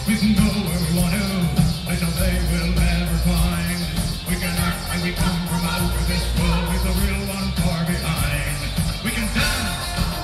We can go where we want to, places they will never find. We can act like we come from out of this world with the real one far behind. We can dance.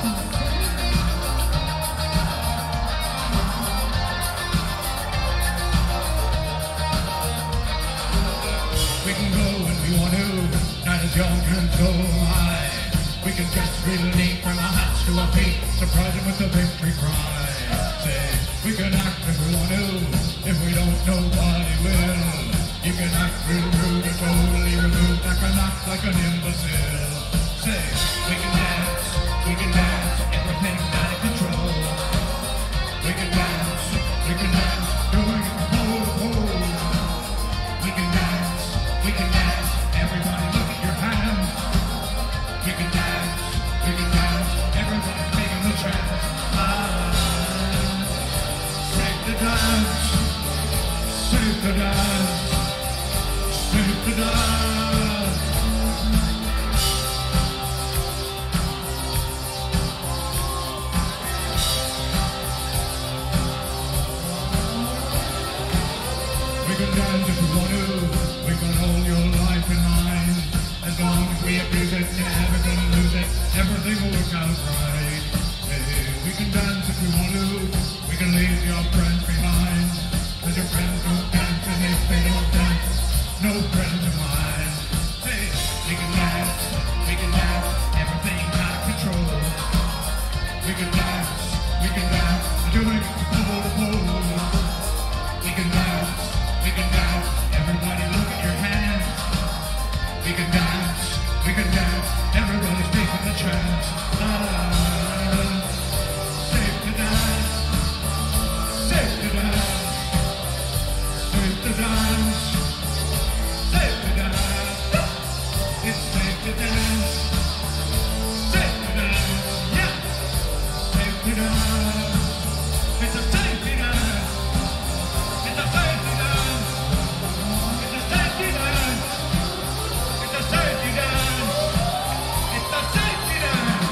We can go when we want to, not as young and so high. We can just really from our hats to our feet, surprise them with the victory cry. Say, we can act if we want to, if we don't, nobody will. You can act real rude or totally removed, I can act like an imbecile. Say, we can dance, everything out of control. We can dance, doing it whole. We can dance, everybody look at your hands. We can dance, everybody's taking the chance. Safe to dance, safe to dance, safe to dance. We can dance if we want to, we can hold your life in mind. As long as we abuse it, you're never gonna lose it, everything will work out right. Hey, we can dance if we want to, we can leave your friends behind. Cause your friends don't dance and if they don't dance, no friends of mine. Hey, we can dance, everything out of control. We can dance, doing it whole. We can dance, everybody look at your hands. We can dance, everybody's taking a chance. Safe to dance, safe to dance, safe to dance, safe to dance. It's safe to dance, yeah, safe to dance. It's a safety dance, it's a safety dance, it's a safety dance, it's a safety dance, it's a safety dance.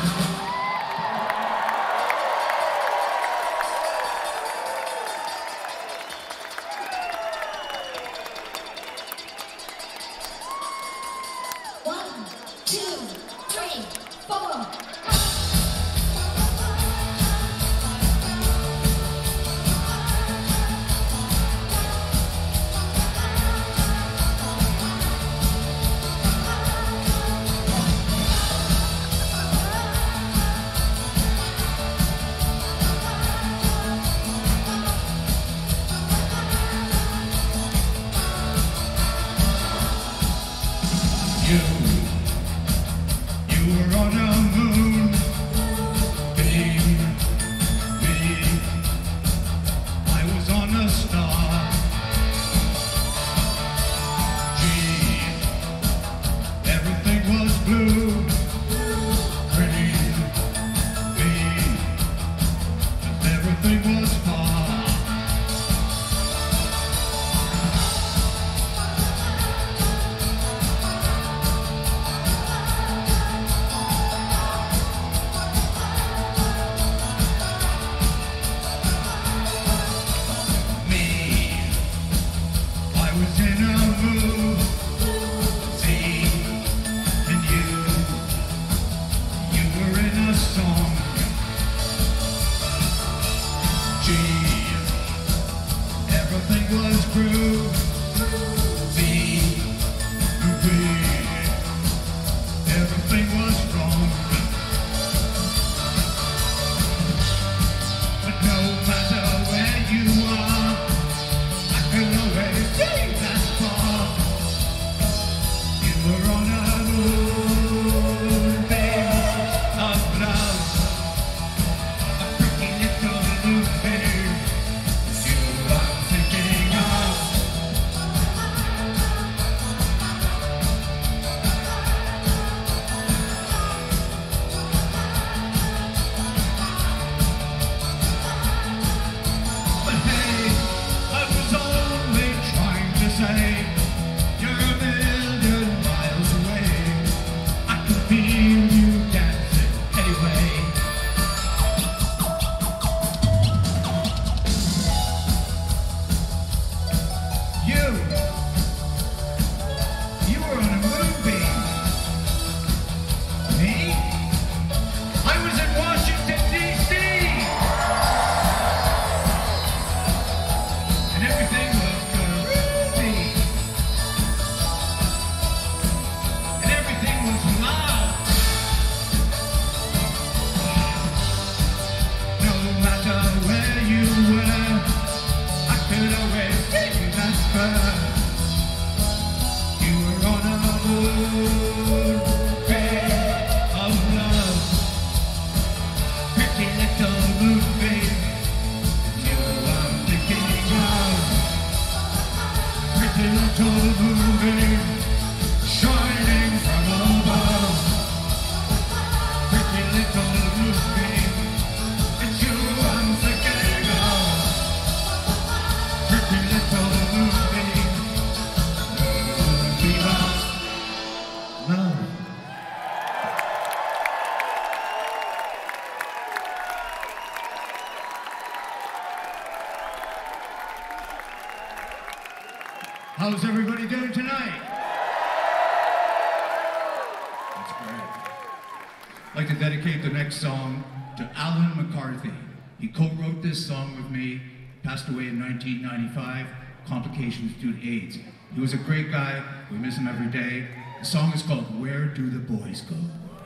One, two, three, four. You were on a moon, babe, me. I was on a star. Gee, everything was blue, green, green, and everything was far. I was in a movie, and you were in a song. Gee, everything was groovy, everything was wrong. But no matter where you are, I can always see that far. How's everybody doing tonight? That's great. I'd like to dedicate the next song to Alan McCarthy. He co-wrote this song with me, passed away in 1995, complications due to AIDS. He was a great guy, we miss him every day. The song is called Where Do the Boys Go?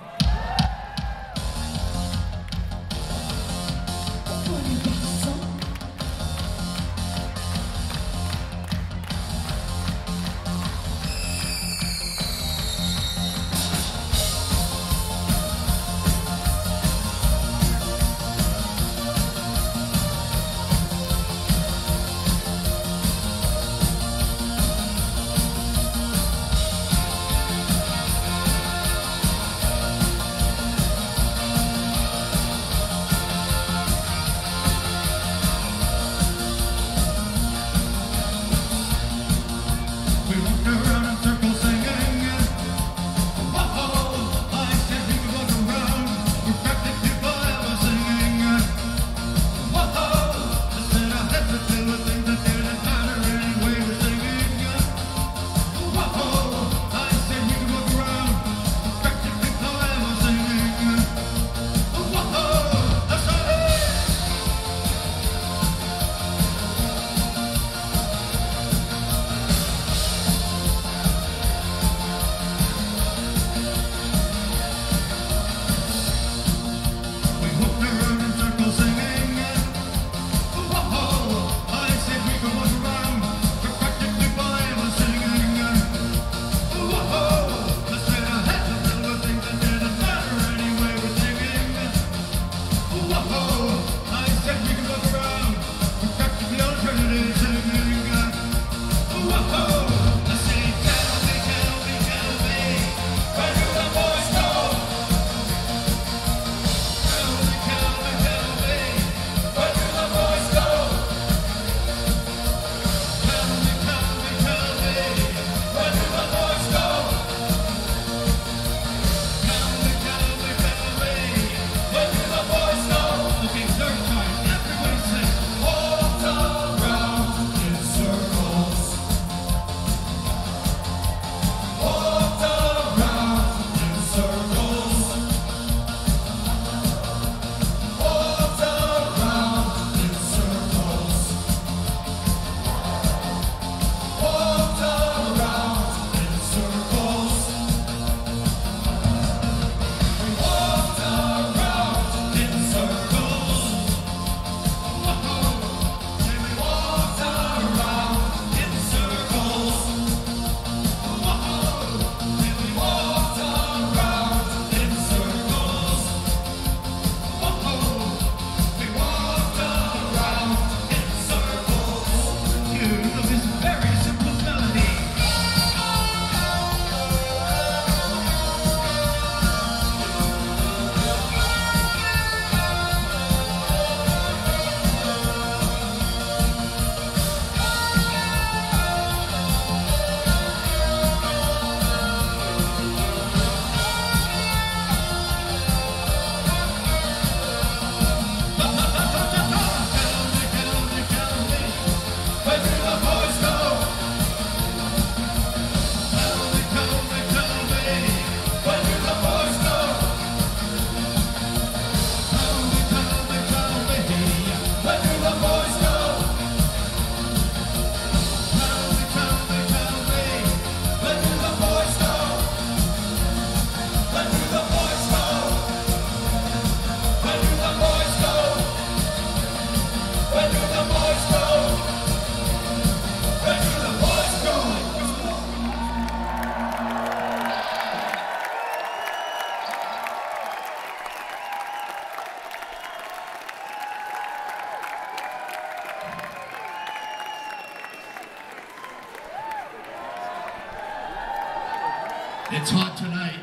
It's hot tonight.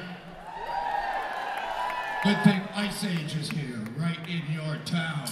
Good thing Ice Age is here, right in your town.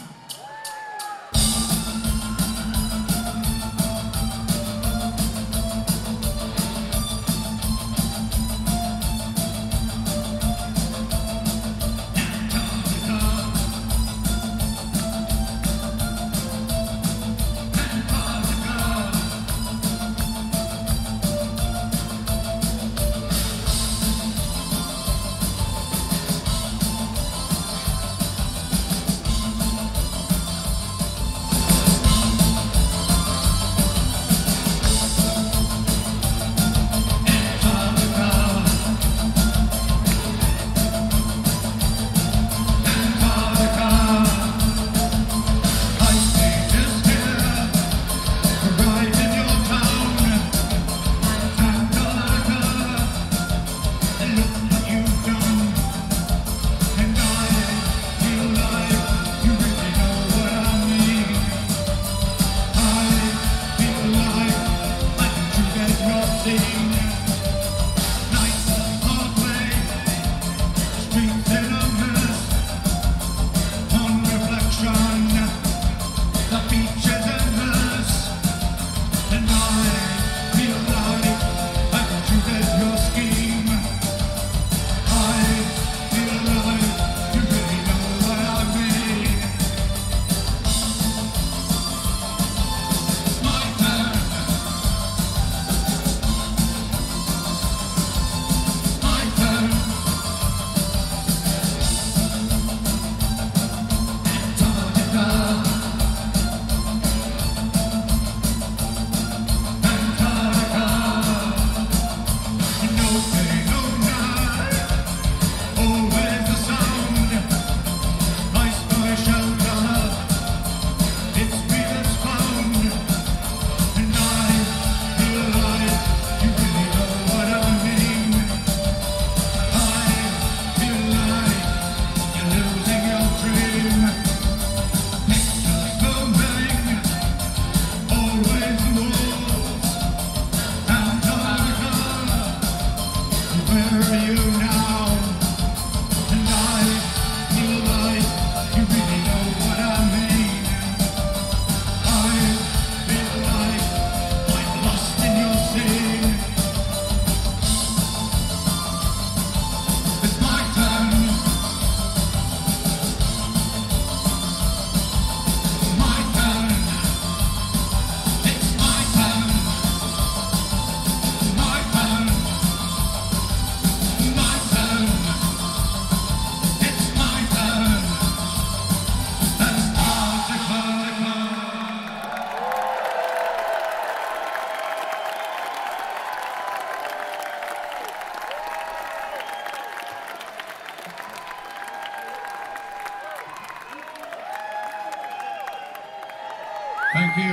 Thank you.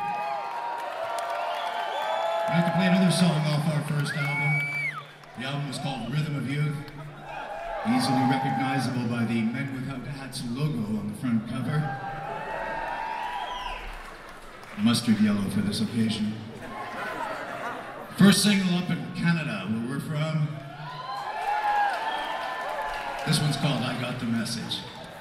I'd like to play another song off our first album. The album was called Rhythm of Youth. Easily recognizable by the Men Without Hats logo on the front cover. Mustard yellow for this occasion. First single up in Canada, where we're from. This one's called I Got the Message.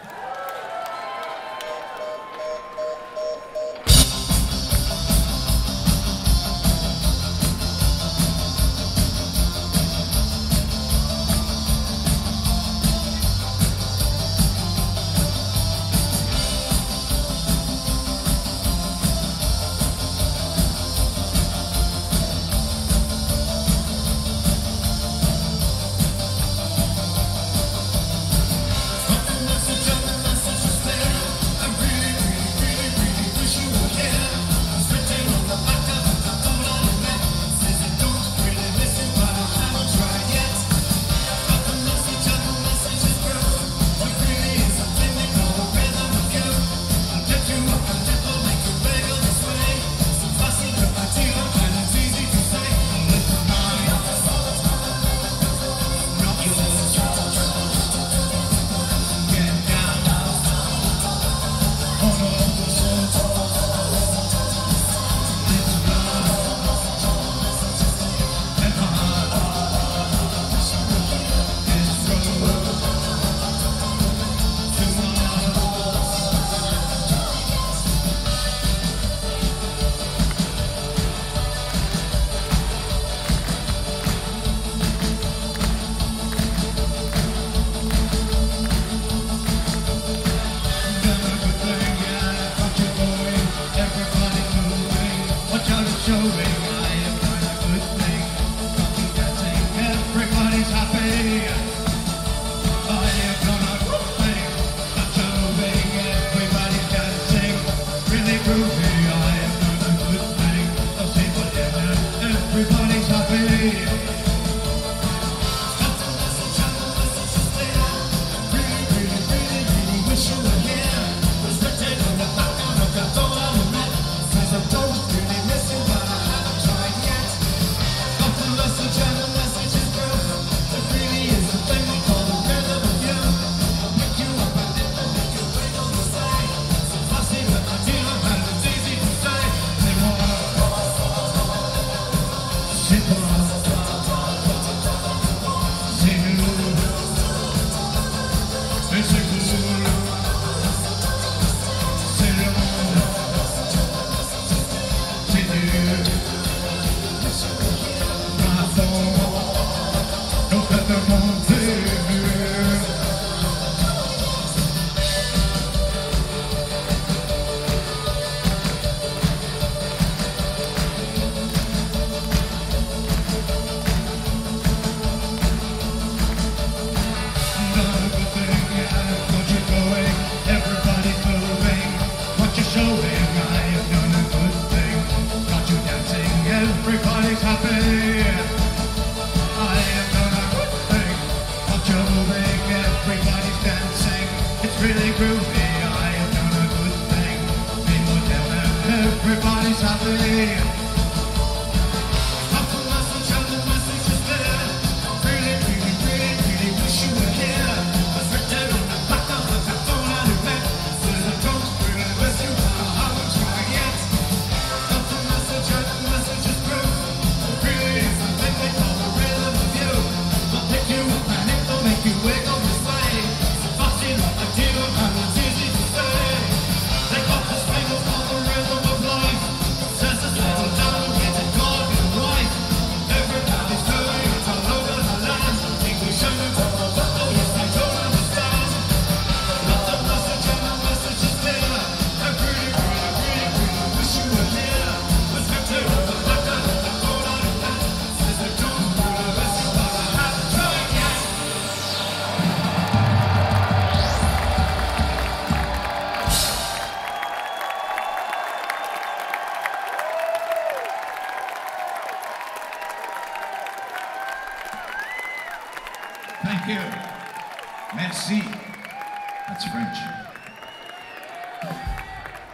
Thank you. Merci. That's French. I'd like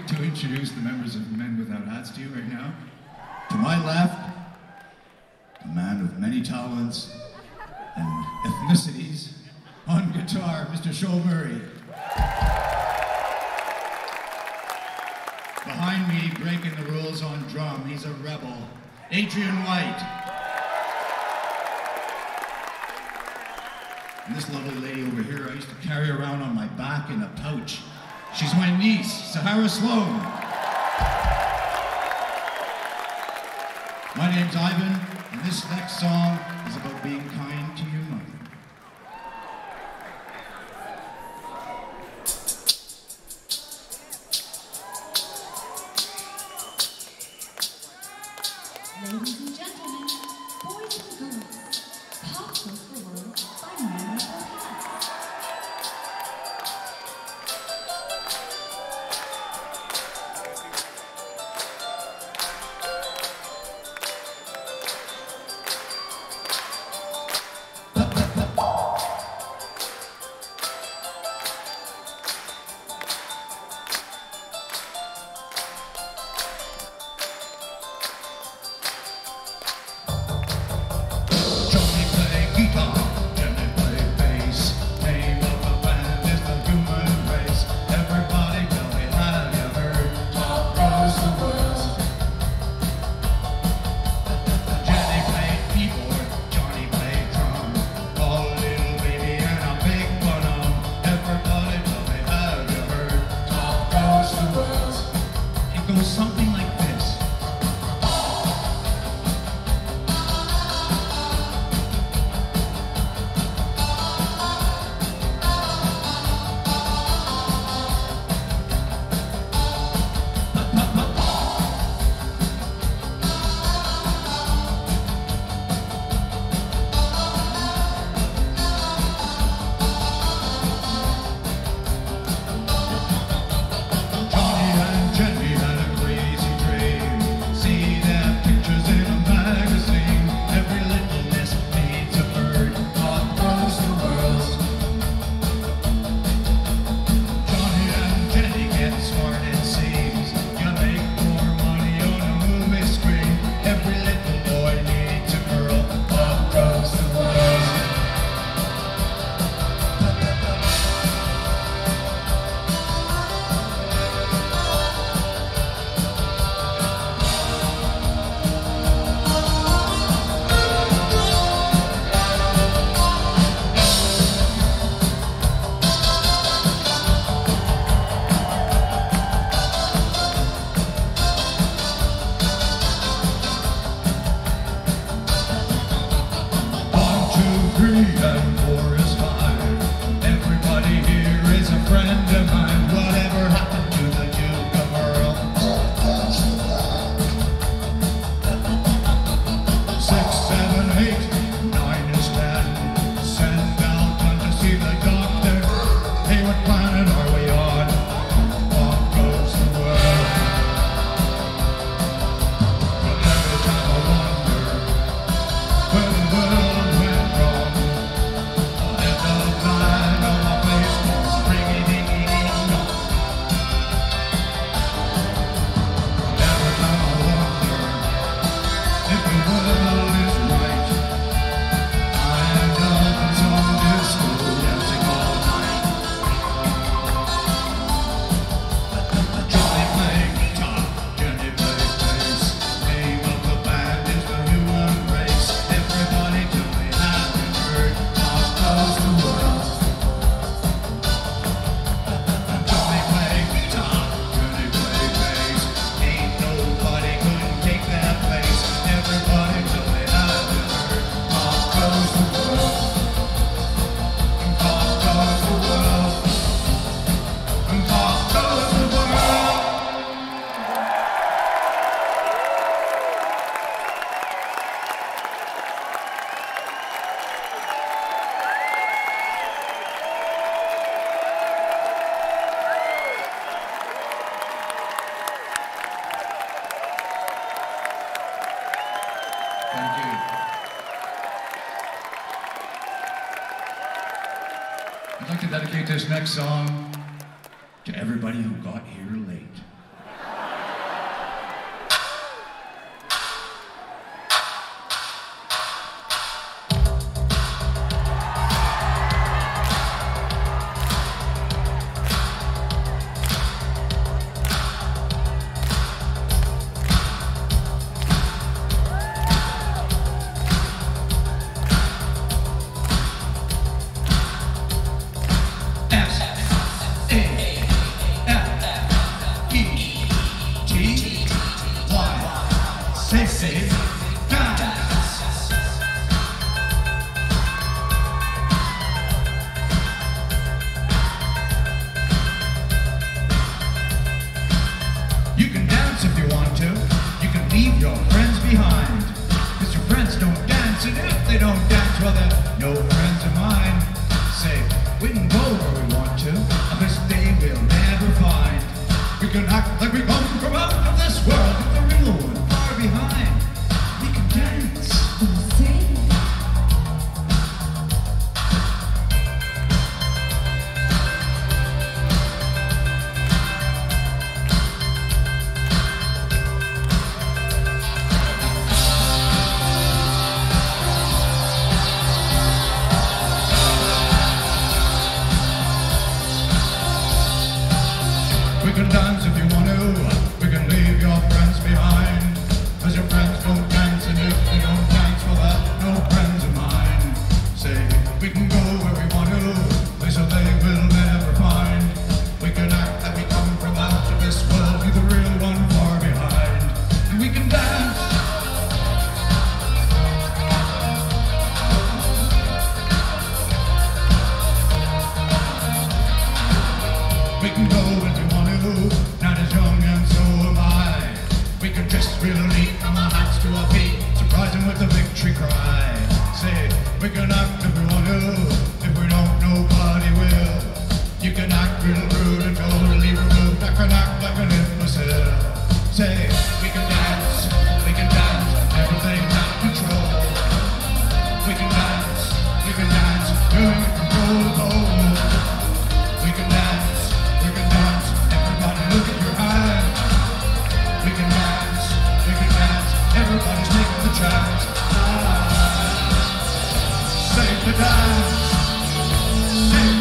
to introduce the members of Men Without Hats to you right now. To my left, a man of many talents and ethnicities. On guitar, Mr. Shoal Murray. Behind me, breaking the rules on drum, he's a rebel, Adrian White. And this lovely lady over here, I used to carry around on my back in a pouch. She's my niece, Sahara Sloan. My name's Ivan, and this next song is about being kind to your mother. Ladies and gentlemen, boys and girls, Pop Goes the World by Men Without Hats. Something like this. I'd like to dedicate this next song to everybody who got here late. dance behind. Cause your friends don't dance, and if they don't dance, well, they're no friends of mine. Say, we can go where we want to, places they will never find. We can act that we come from out of this world, leave the real one far behind. And we can dance. We can go when we want to, not as young and so am I. We can dress real neat from our hats to our feet, surprise them with a victory cry. Say, we can act if we want to, if we don't, nobody will. You can act real rude and totally removed, I can act like an imbecile. Say, we can dance, everything's out of control. We can dance, doing it from pole to pole. We can dance, everybody look at your eyes. We can dance, everybody's taking the chance. Save the dance, save